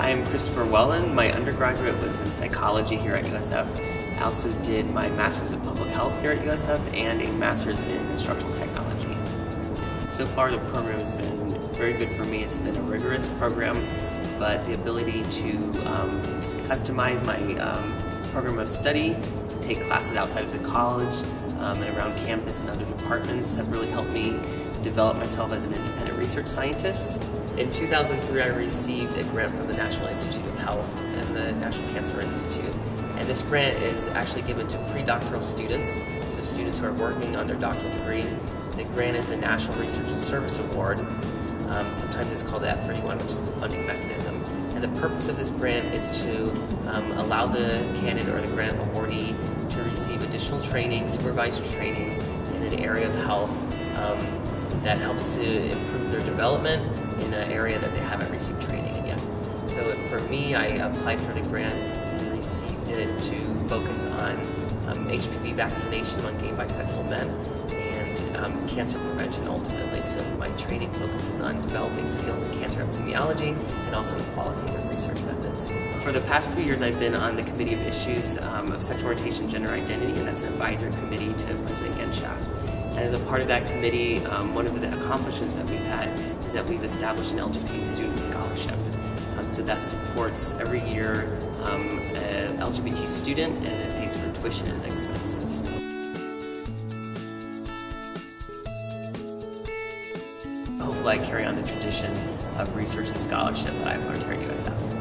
I'm Christopher Wheldon. My undergraduate was in psychology here at USF. I also did my Master's of Public Health here at USF and a Master's in Instructional Technology. So far the program has been very good for me. It's been a rigorous program, but the ability to customize my program of study, to take classes outside of the college and around campus and other departments have really helped me develop myself as an independent research scientist. In 2003, I received a grant from the National Institute of Health and the National Cancer Institute. And this grant is actually given to pre-doctoral students, so students who are working on their doctoral degree. The grant is the National Research and Service Award. Sometimes it's called the F31, which is the funding mechanism. And the purpose of this grant is to allow the candidate or the grant awardee to receive additional training, supervised training in an area of health that helps to improve their development in an area that they haven't received training in yet. So for me, I applied for the grant and received it to focus on HPV vaccination among gay and bisexual men and cancer prevention ultimately. So my training focuses on developing skills in cancer epidemiology and also in qualitative research methods. For the past few years, I've been on the Committee of Issues of Sexual Orientation and Gender Identity, and that's an advisory committee to President Genshaft. And as a part of that committee, one of the accomplishments that we've had is that we've established an LGBT student scholarship. So that supports every year an LGBT student, and it pays for tuition and expenses. Hopefully I carry on the tradition of research and scholarship that I've learned here at USF.